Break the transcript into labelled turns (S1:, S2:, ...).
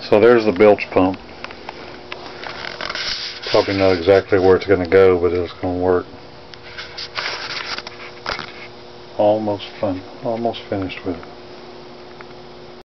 S1: So there's the bilge pump. Probably not exactly where it's going to go, but it's going to work. Almost finished with it.